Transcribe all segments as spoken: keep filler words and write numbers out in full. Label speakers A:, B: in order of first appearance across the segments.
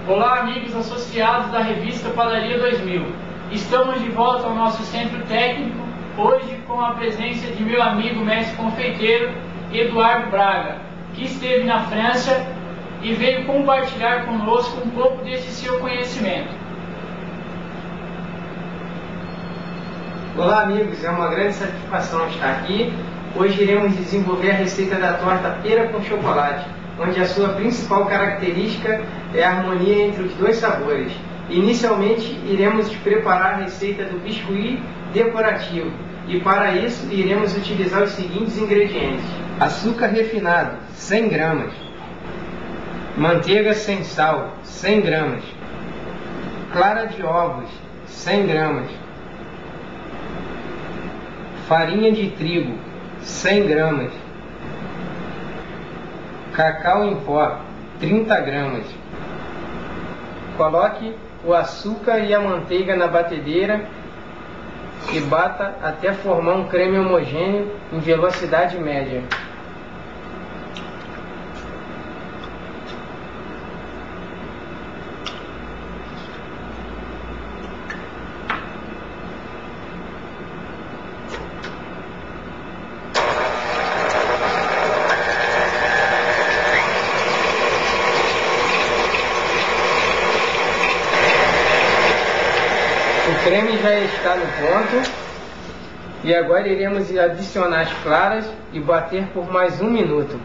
A: Olá, amigos associados da revista Padaria dois mil. Estamos de volta ao nosso centro técnico, hoje com a presença de meu amigo mestre confeiteiro Eduardo Braga, que esteve na França e veio compartilhar conosco um pouco desse seu conhecimento.
B: Olá, amigos, é uma grande satisfação estar aqui. Hoje iremos desenvolver a receita da torta pera com chocolate, onde a sua principal característica é a harmonia entre os dois sabores. Inicialmente, iremos preparar a receita do biscuit decorativo e para isso iremos utilizar os seguintes ingredientes: açúcar refinado, cem gramas, manteiga sem sal, cem gramas, clara de ovos, cem gramas, farinha de trigo, cem gramas, cacau em pó, trinta gramas. Coloque o açúcar e a manteiga na batedeira e bata até formar um creme homogêneo em velocidade média. O creme já está no ponto e agora iremos adicionar as claras e bater por mais um minuto.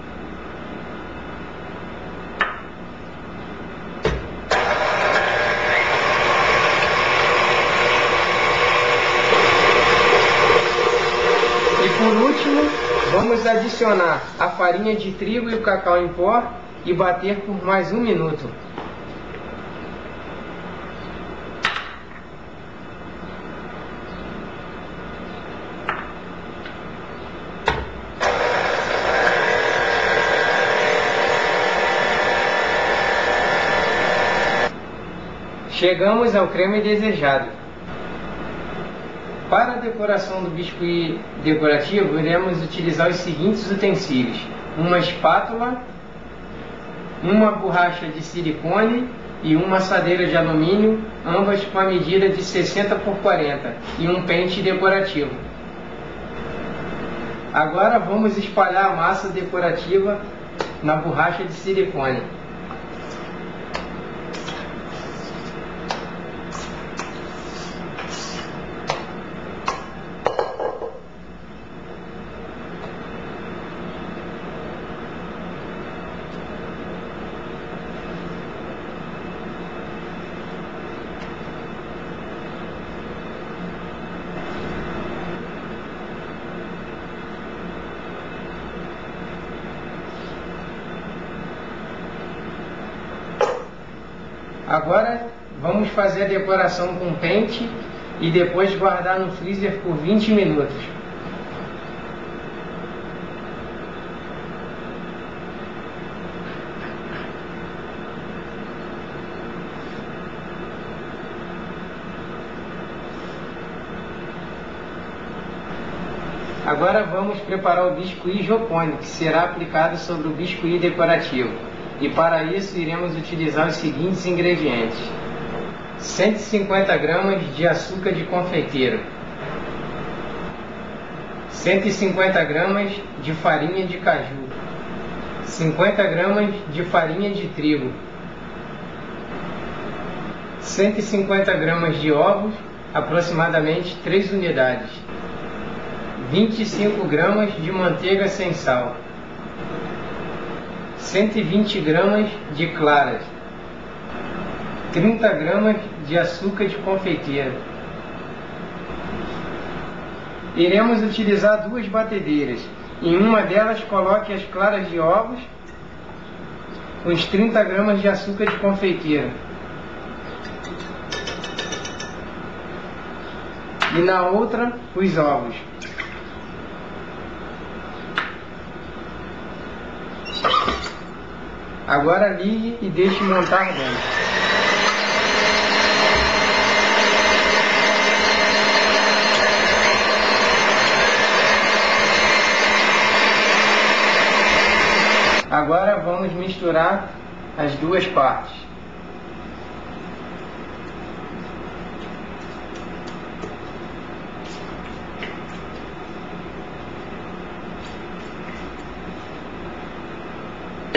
B: E por último, vamos adicionar a farinha de trigo e o cacau em pó e bater por mais um minuto. Chegamos ao creme desejado. Para a decoração do biscuit decorativo, iremos utilizar os seguintes utensílios: uma espátula, uma borracha de silicone e uma assadeira de alumínio, ambas com a medida de sessenta por quarenta, e um pente decorativo. Agora vamos espalhar a massa decorativa na borracha de silicone. Agora vamos fazer a decoração com pente e depois guardar no freezer por vinte minutos. Agora vamos preparar o biscuit jocone, que será aplicado sobre o biscuit decorativo. E para isso iremos utilizar os seguintes ingredientes: cento e cinquenta gramas de açúcar de confeiteiro, cento e cinquenta gramas de farinha de caju, cinquenta gramas de farinha de trigo, cento e cinquenta gramas de ovos, aproximadamente três unidades, vinte e cinco gramas de manteiga sem sal, cento e vinte gramas de claras, trinta gramas de açúcar de confeiteiro. Iremos utilizar duas batedeiras. Em uma delas coloque as claras de ovos, uns trinta gramas de açúcar de confeiteiro. E na outra, os ovos. Agora ligue e deixe montar bem. Agora vamos misturar as duas partes.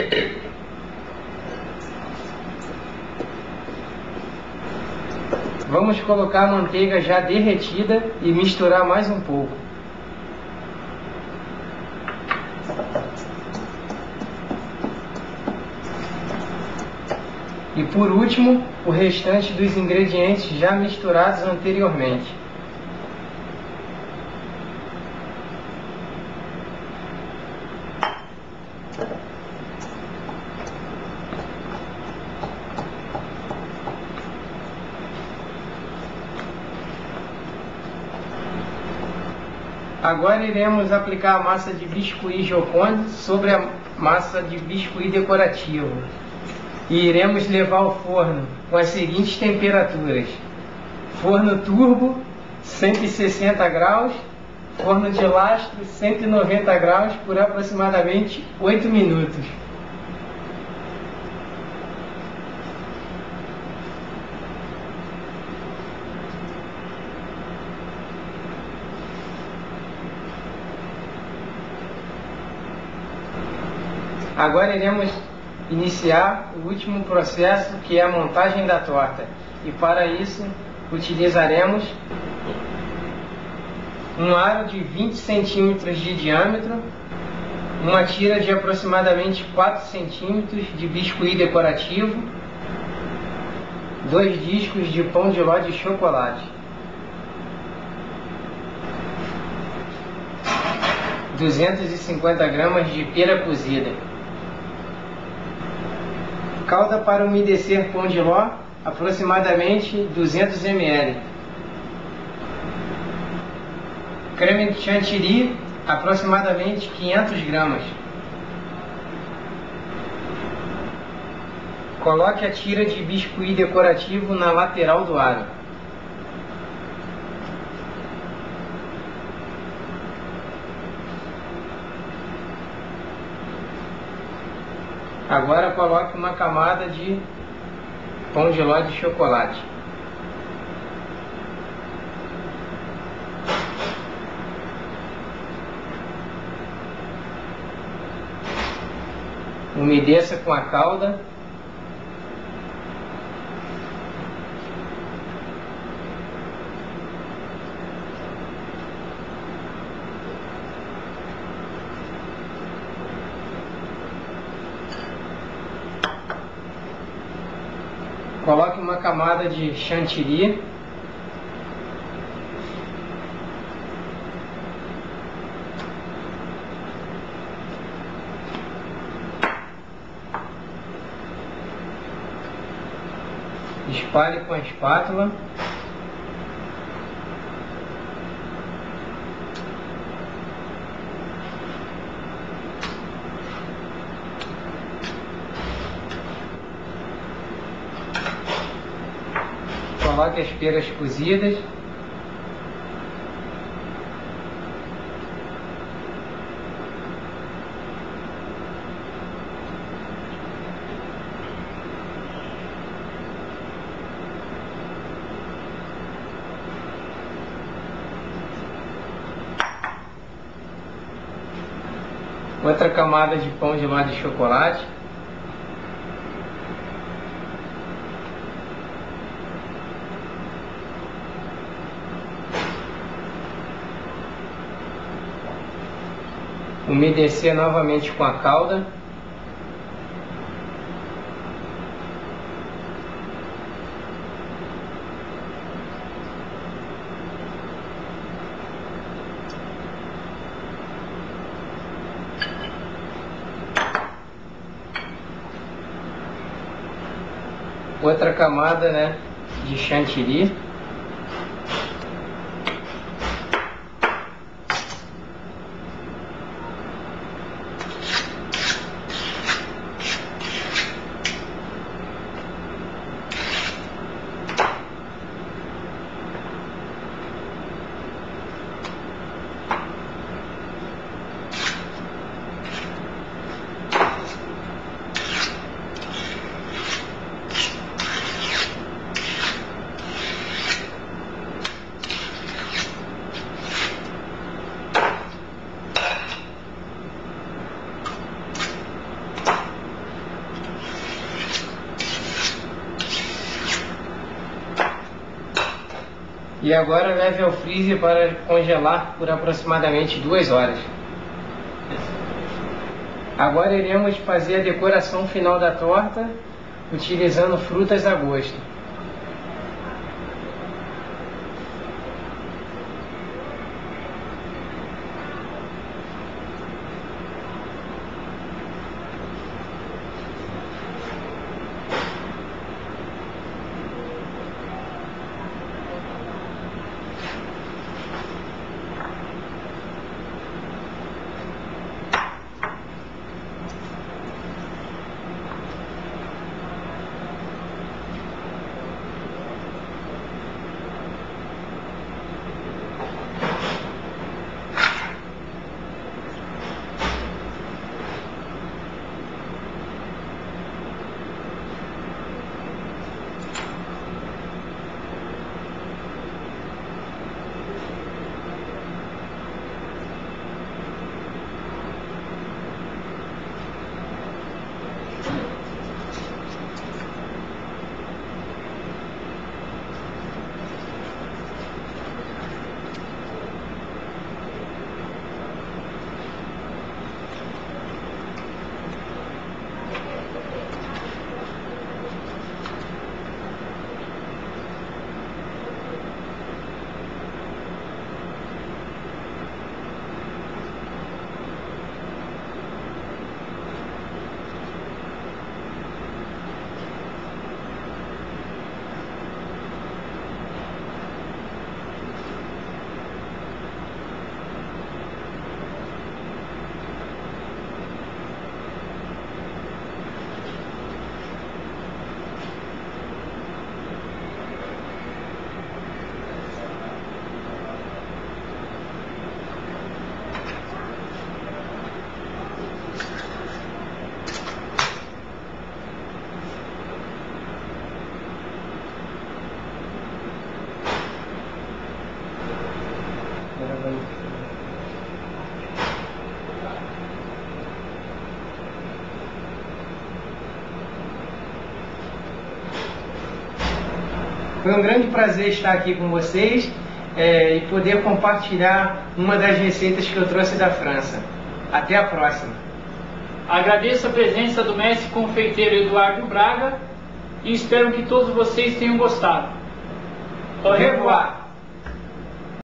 B: Vamos colocar a manteiga já derretida e misturar mais um pouco. E por último, o restante dos ingredientes já misturados anteriormente. Agora iremos aplicar a massa de biscuit Joconde sobre a massa de biscuit decorativo. E iremos levar ao forno com as seguintes temperaturas: forno turbo cento e sessenta graus, forno de lastro cento e noventa graus por aproximadamente oito minutos. Agora iremos iniciar o último processo, que é a montagem da torta. E para isso utilizaremos um aro de vinte centímetros de diâmetro, uma tira de aproximadamente quatro centímetros de biscuit decorativo, dois discos de pão de ló de chocolate, duzentos e cinquenta gramas de pera cozida, calda para umedecer pão de ló, aproximadamente duzentos mililitros, creme de chantilly, aproximadamente quinhentas gramas. Coloque a tira de biscuit decorativo na lateral do aro. Agora coloque uma camada de pão de ló de chocolate. Umedeça com a calda. Coloque uma camada de chantilly. Espalhe com a espátula. Coloque as peras cozidas. Outra camada de pão de ló de chocolate. Umedecer novamente com a calda. Outra camada, né, de chantilly. E agora leve ao freezer para congelar por aproximadamente duas horas. Agora iremos fazer a decoração final da torta utilizando frutas a gosto. Foi um grande prazer estar aqui com vocês é, e poder compartilhar uma das receitas que eu trouxe da França. Até a próxima.
A: Agradeço a presença do mestre confeiteiro Eduardo Braga e espero que todos vocês tenham gostado.
B: Au revoir.